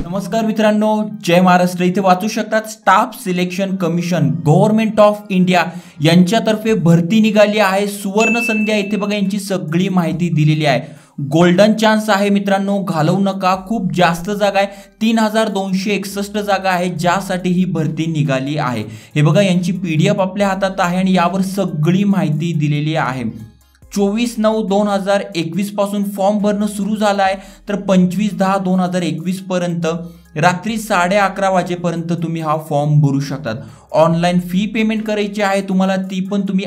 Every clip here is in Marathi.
नमस्कार मित्रांनो, जय महाराष्ट्र। इथे वाचू शकतात staff selection commission government of India यांच्यातर्फे भरती निघाली आहे। सुवर्ण संध्या इथे बघा यांची सगळी माहिती दिलेली आहे। गोल्डन चान्स आहे मित्रांनो, घालवू नका। खूप जास्त जागा आहे, 3261 जागा आहे ज्यासाठी ही भरती निघाली आहे। हे बघा यांची PDF आपल्या हातात आहे आणि यावर सगळी माहिती दिलेली आहे। 24/9/2021 पासून फॉर्म भरणं सुरू झालं आहे, तर 25/10/2021 पर्यंत रात्री 11:30 वाजेपर्यंत तुम्ही हा फॉर्म भरू शकतात। ऑनलाईन फी पेमेंट करायची आहे तुम्हाला, ती पण तुम्ही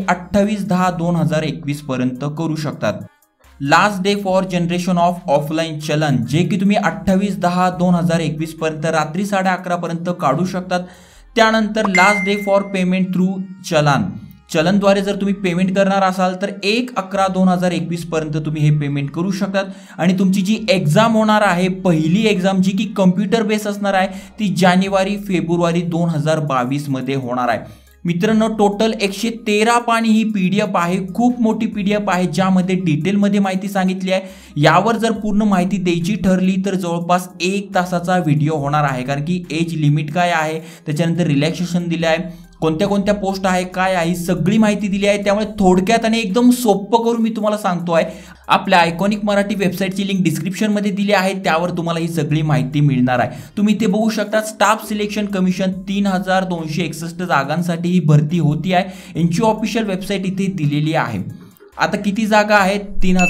28/10/2021 पर्यंत करू शकतात। Last day for generation of offline challan जे की तुम्ही 28/10/2021 पर्यंत रात्री 11:30 पर्यंत काढू शकतात। त्यानंतर last day for payment through चलनद्वारे जर तुम्ही पेमेंट करणार असाल तर 1/11/2021 पर्यंत तुम्ही हे पेमेंट करू शकतात। आणि तुमची जी एग्जाम होणार आहे, पहिली एग्जाम जी की कम्प्युटर बेस असणार आहे, ती जानेवारी-फेब्रुवारी 2022 मध्ये होणार आहे। मित्रांनो, टोटल 113 पानी ही PDF आहे। खूप मोठी PDF आहे ज्यामध्ये डिटेलमध्ये माहिती सांगितली आहे। यावर जर पूर्ण माहिती द्यायची ठरली तर जवळपास 1 तासाचा व्हिडिओ होणार आहे, कारण की एज लिमिट काय आहे, त्याच्यानंतर रिलॅक्सेशन दिले आहे, कोणत्या कोणत्या पोस्ट आहे, काय आहे, सगळी माहिती दिली आहे। त्यामुळे थोडक्यात आणि एकदम सोपं करून मी तुम्हाला सांगतो आहे। आपल्या icoNik मराठी वेबसाईटची लिंक डिस्क्रिप्शन मध्ये दिली आहे, त्यावर तुम्हाला ही सगळी माहिती मिळणार आहे। तुम्ही इथे बघू शकता स्टाफ सिलेक्शन कमिशन 3261 जागांसाठी ही भरती होती आहे। यांची ऑफिशियल वेबसाईट इथे दिलेली आहे। आता किती जागा आहेत?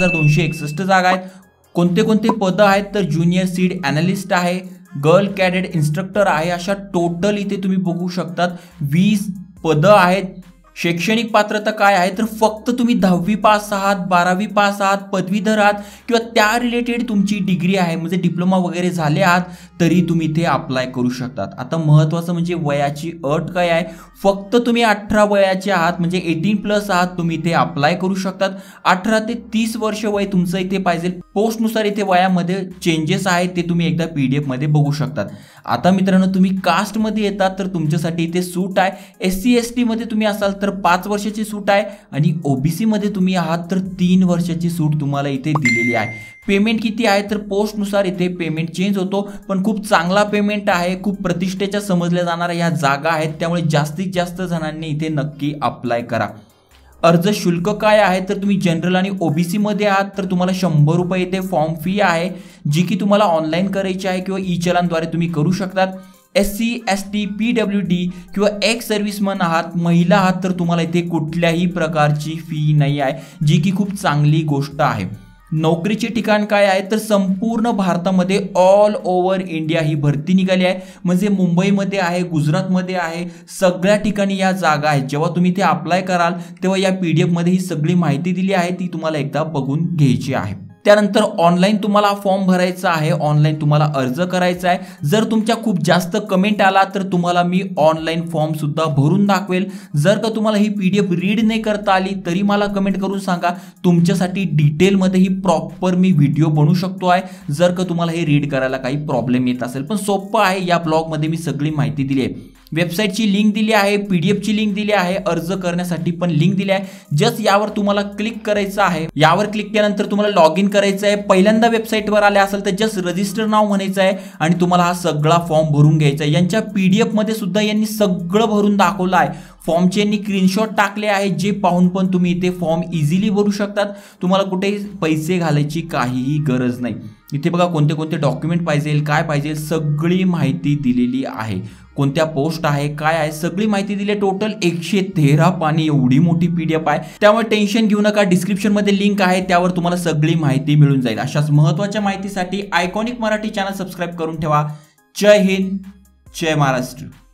3261 जागा आहेत। कोणते कोणते पद आहेत? तर ज्युनियर सीड ॲनालिस्ट आहे, गर्ल कॅडेट इन्स्ट्रक्टर आहे। अशा टोटल इथे तुम्ही बघू शकतात 20 पद आहेत। शैक्षणिक पात्रता काय आहे? तर फक्त तुम्ही 10वी पास आहात, 12वी पास आहात, पदवीधर आहात किंवा त्या रिलेटेड तुमची डिग्री आहे, म्हणजे डिप्लोमा वगैरे झाले आहात तरी तुम्ही इथे अप्लाय करू शकतात। आता महत्त्वाचं म्हणजे वयाची अट काय आहे? फक्त तुम्ही 18 वयाचे आहात, म्हणजे 18+ आहात, तुम्ही इथे अप्लाय करू शकतात। 18 ते 30 वर्ष वय तुमचं इथे पाहिजे। पोस्टनुसार इथे वयामध्ये चेंजेस आहेत, ते तुम्ही एकदा PDF मध्ये बघू शकतात। आता मित्रांनो, तुम्ही कास्टमध्ये येतात तर तुमच्यासाठी इथे सूट आहे। SC ST मध्ये तुम्ही असाल तर 5 वर्षाची सूट आहे आणि OBC मध्ये तुम्ही आहात तर 3 वर्षाची सूट तुम्हाला इथे दिलेली आहे। पेमेंट किती आहे? तर पोस्टनुसार इथे पेमेंट चेंज होतो, पण खूप चांगला पेमेंट आहे। खूप प्रतिष्ठेच्या समजल्या जाणाऱ्या ह्या जागा आहेत, त्यामुळे जास्तीत जास्त जणांनी इथे नक्की अप्लाय करा। अर्ज शुल्क काय आहे? तर तुम्ही जनरल आणि OBC मध्ये आहात तर तुम्हाला 100 रुपये इथे फॉर्म फी आहे, जी की तुम्हाला ऑनलाईन करायची आहे किंवा ई-चलनद्वारे तुम्ही करू शकतात। SC ST PWD किंवा एक्स सर्व्हिसमन आहात, महिला आहात तर तुम्हाला इथे कुठल्याही प्रकारची फी नाही आहे, जी की खूप चांगली गोष्ट आहे। नोकरीचे ठिकाण काय आहे? तर संपूर्ण भारतामध्ये ऑल ओव्हर इंडिया ही भरती निघाली आहे, म्हणजे मुंबईमध्ये आहे, गुजरातमध्ये आहे, सगळ्या ठिकाणी या जागा आहेत। जेव्हा तुम्ही ते अप्लाय कराल तेव्हा या PDF मध्ये ही सगळी माहिती दिली आहे, ती तुम्हाला एकदा बघून घ्यायची आहे। त्यानंतर ऑनलाईन तुम्हाला फॉर्म भरायचा आहे, ऑनलाईन तुम्हाला अर्ज करायचा आहे। जर तुमच्या खूप जास्त कमेंट आला तर तुम्हाला मी ऑनलाईन फॉर्म सुद्धा भरून दाखवेल। जर का तुम्हाला ही PDF रीड नाही करता आली तरी मला कमेंट करून सांगा, तुमच्यासाठी डिटेलमध्ये ही प्रॉपर मी व्हिडिओ बनवू शकतो आहे, जर का तुम्हाला हे रीड करायला काही प्रॉब्लेम येत असेल। पण सोपं आहे, या ब्लॉगमध्ये मी सगळी माहिती दिली आहे। वेबसाईटची लिंक दिली आहे, PDFची लिंक दिली आहे, अर्ज करण्यासाठी पण लिंक दिली आहे। जस्ट यावर तुम्हाला क्लिक करायचं आहे। यावर क्लिक केल्यानंतर तुम्हाला लॉग इन करायचं आहे। पहिल्यांदा वेबसाईटवर आले असेल तर जस्ट रजिस्टर नाव म्हणायचं आहे आणि तुम्हाला हा सगळा फॉर्म भरून घ्यायचा आहे। यांच्या PDF मध्ये सुद्धा यांनी सगळं भरून दाखवलं आहे। फॉर्मचे यांनी स्क्रीनशॉट टाकले आहेत, जे पाहून पण तुम्ही इथे फॉर्म इझिली भरू शकतात। तुम्हाला कुठे पैसे घालायची काहीही गरज नाही। इथे बघा कोणते कोणते डॉक्युमेंट पाहिजे, काय पाहिजे, सगळी माहिती दिलेली आहे। कोणत्या पोस्ट आहे, काय आहे, सगळी माहिती दिली आहे। टोटल 113 पानी एवढी मोठी PDF आहे, त्यामुळे टेन्शन घेऊ नका। डिस्क्रिप्शन मध्ये लिंक आहे, त्यावर तुम्हाला सगळी माहिती मिळून जाईल। अशाच महत्त्वाच्या माहितीसाठी icoNik मराठी चॅनल सबस्क्राइब करून ठेवा। जय हिंद, जय महाराष्ट्र।